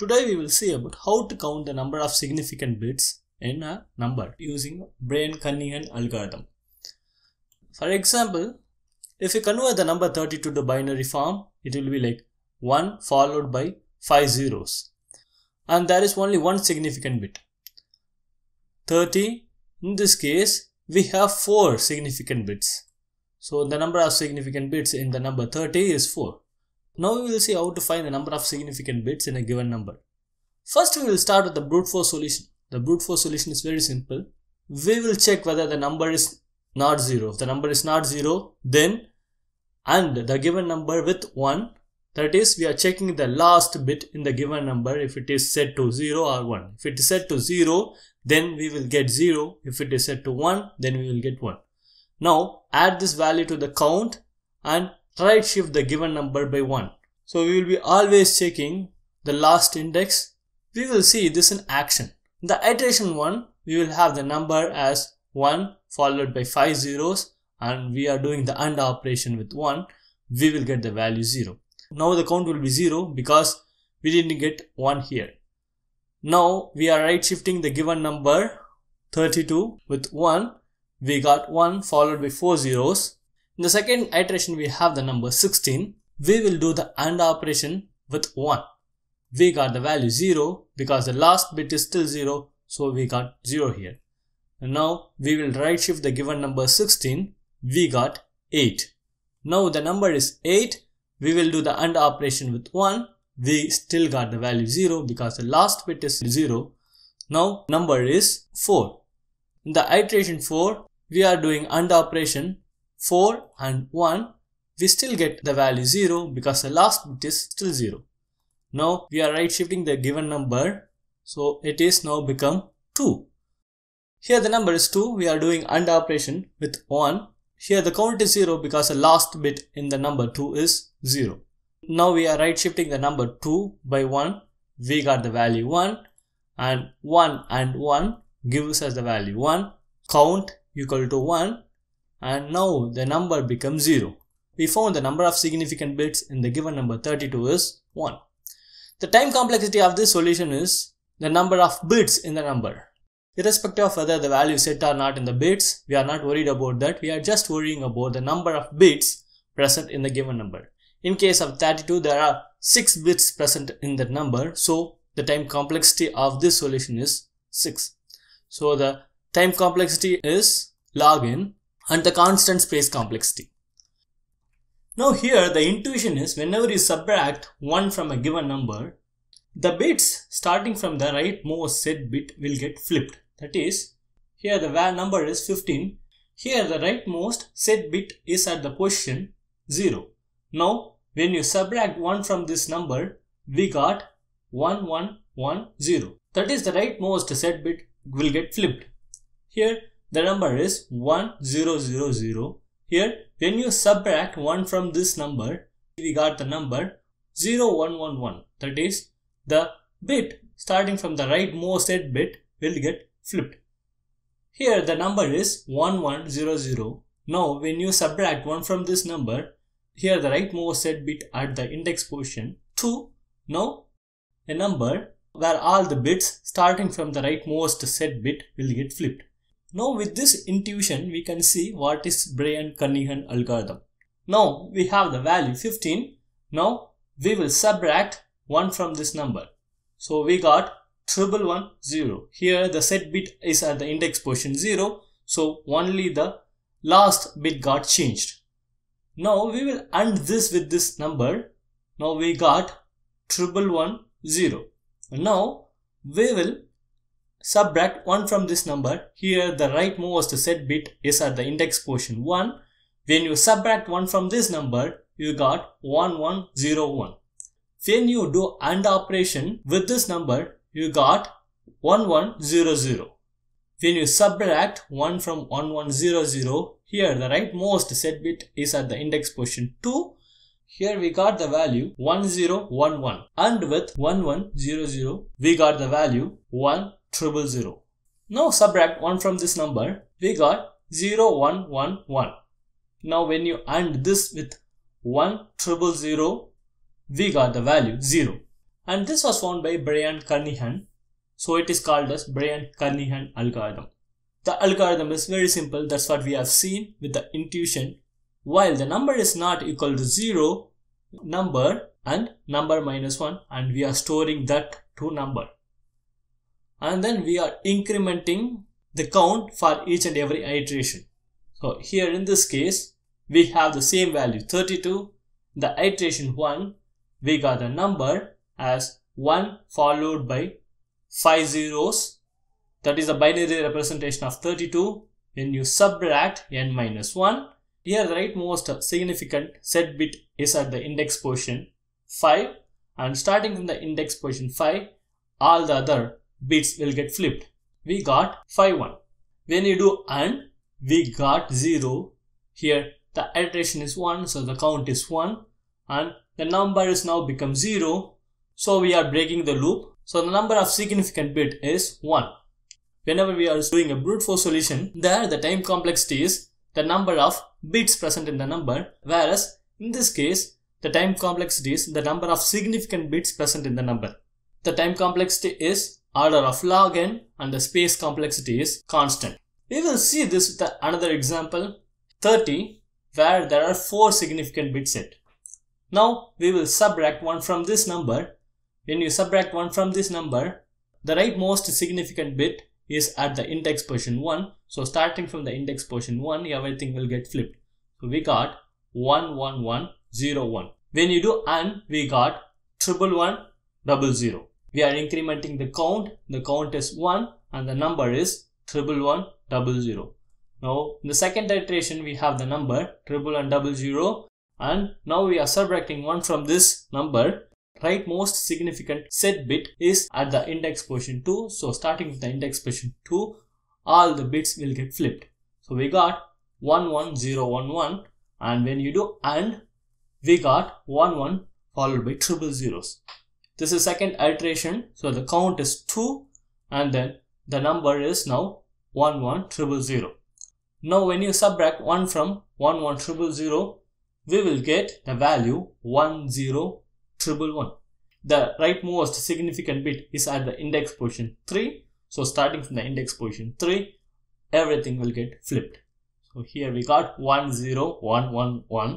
Today we will see about how to count the number of significant bits in a number using Bryan-Cunningham algorithm. For example, if you convert the number 32 to binary form, it will be like 1 followed by 5 zeros. And there is only one significant bit. 30, in this case, we have 4 significant bits. So the number of significant bits in the number 30 is 4. Now we will see how to find the number of significant bits in a given number. First we will start with the brute force solution. The brute force solution is very simple. We will check whether the number is not 0. If the number is not 0, then AND the given number with 1. That is, we are checking the last bit in the given number if it is set to 0 or 1. If it is set to 0, then we will get 0. If it is set to 1, then we will get 1. Now add this value to the count and right shift the given number by 1. So we will be always checking the last index. We will see this in action. In the iteration 1, we will have the number as 1 followed by 5 zeros, and we are doing the AND operation with 1. We will get the value 0. Now the count will be 0 because we didn't get 1 here. Now we are right shifting the given number 32 with 1. We got 1 followed by 4 zeros. In the second iteration we have the number 16. We will do the AND operation with 1. We got the value 0 because the last bit is still 0, so we got 0 here. And now we will right shift the given number 16. We got 8. Now the number is 8. We will do the AND operation with 1. We still got the value 0 because the last bit is 0. Now number is 4. In the iteration 4, we are doing AND operation 4 and 1. We still get the value 0 because the last bit is still 0. Now we are right shifting the given number, so it is now become 2. Here the number is 2. We are doing AND operation with 1. Here the count is 0 because the last bit in the number 2 is 0. Now we are right shifting the number 2 by 1. We got the value 1, and 1 and 1 gives us the value 1. Count equal to 1, and now the number becomes 0. We found the number of significant bits in the given number 32 is 1. The time complexity of this solution is the number of bits in the number. Irrespective of whether the value is set or not in the bits, we are not worried about that. We are just worrying about the number of bits present in the given number. In case of 32, there are 6 bits present in that number, so the time complexity of this solution is 6. So the time complexity is log n and the constant space complexity. Now here the intuition is whenever you subtract 1 from a given number, the bits starting from the rightmost set bit will get flipped. That is, here the number is 15. Here the rightmost set bit is at the position 0. Now when you subtract 1 from this number, we got 1110. That is, the rightmost set bit will get flipped. Here the number is 1000. Here when you subtract 1 from this number, we got the number 0111. That is, the bit starting from the rightmost set bit will get flipped. Here the number is 1100. Now when you subtract 1 from this number, here the rightmost set bit at the index position 2. Now a number where all the bits starting from the rightmost set bit will get flipped. Now with this intuition we can see what is Bryan-Cunningham algorithm. Now we have the value 15. Now we will subtract 1 from this number. So we got 1110. Here the set bit is at the index position 0. So only the last bit got changed. Now we will AND this with this number. Now we got 1110. Now we will subtract 1 from this number. Here the rightmost set bit is at the index position 1. When you subtract 1 from this number, you got 1101. When you do AND operation with this number, you got 1100. When you subtract 1 from 1100, here the rightmost set bit is at the index position 2. Here we got the value 1011, and with 1100 we got the value 1000. Now subtract 1 from this number, we got 0111. Now when you AND this with 1000, we got the value 0. And this was found by Bryant-Kernighan. So it is called as Bryant-Kernighan algorithm. The algorithm is very simple. That's what we have seen with the intuition. While the number is not equal to 0, number and number minus 1, and we are storing that to number. And then we are incrementing the count for each and every iteration. So here in this case, we have the same value 32. The iteration 1, we got the number as 1 followed by 5 zeros. That is the binary representation of 32. When you subtract n minus 1, here the rightmost significant set bit is at the index position 5, and starting from the index position 5, all the other bits will get flipped. We got 5 1. When you do AND, we got 0. Here the iteration is 1, so the count is 1, and the number is now become 0. So we are breaking the loop. So the number of significant bit is 1. Whenever we are doing a brute force solution, there the time complexity is the number of bits present in the number, whereas in this case the time complexity is the number of significant bits present in the number. The time complexity is order of log n and the space complexity is constant. We will see this with another example 30, where there are 4 significant bits set. Now we will subtract 1 from this number. When you subtract 1 from this number, the rightmost significant bit is at the index position 1. So starting from the index position 1, everything will get flipped. So we got 1 1 1 0 1. When you do AND, we got 1 1 1 0 0. We are incrementing the count. The count is 1 and the number is 1 1 1 0 0. Now in the second iteration we have the number 1 1 1 0 0, and now we are subtracting 1 from this number. Rightmost significant set bit is at the index position 2. So starting with the index position 2, all the bits will get flipped. So we got 1 1 0 1 1, and when you do AND, we got 1 1 followed by triple zeros. This is second iteration, so the count is 2 and then the number is now 1 1 0 0. Now when you subtract 1 from 1 1 0 0, we will get the value 1 0 1 1. The rightmost significant bit is at the index position 3. So starting from the index position 3, everything will get flipped. So here we got 1 0 1 1 1,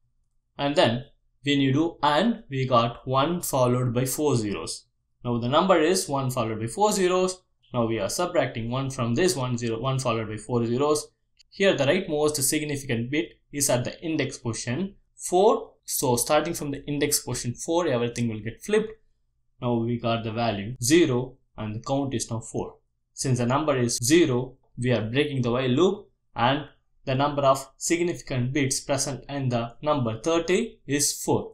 and then when you do AND, we got 1 followed by 4 zeros. Now the number is 1 followed by 4 zeros. Now we are subtracting 1 from this 1 followed by 4 zeros. Here the rightmost significant bit is at the index position 4. So starting from the index position 4, everything will get flipped. Now we got the value 0 and the count is now 4. Since the number is 0, we are breaking the while loop, and the number of significant bits present in the number 30 is 4.